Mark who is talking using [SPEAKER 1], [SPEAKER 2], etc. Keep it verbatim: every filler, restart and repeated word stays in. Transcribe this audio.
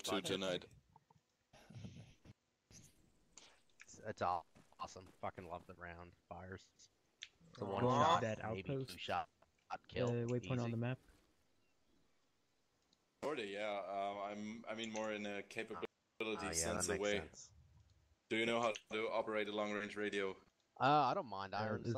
[SPEAKER 1] to tonight.
[SPEAKER 2] It's, it's all awesome. Fucking love the round fires. It's a one
[SPEAKER 3] Go
[SPEAKER 2] shot,
[SPEAKER 3] that
[SPEAKER 2] maybe
[SPEAKER 3] outpost.
[SPEAKER 2] two shot kill.
[SPEAKER 3] Uh, waypoint
[SPEAKER 2] Easy.
[SPEAKER 3] on the map.
[SPEAKER 1] Sorta, yeah. Um, I'm. I mean, more in a capability
[SPEAKER 2] Oh, yeah,
[SPEAKER 1] sense
[SPEAKER 2] that makes
[SPEAKER 1] away.
[SPEAKER 2] sense.
[SPEAKER 1] Do you know how to operate a long-range radio?
[SPEAKER 2] Uh, I don't mind
[SPEAKER 3] Uh,
[SPEAKER 2] iron
[SPEAKER 3] is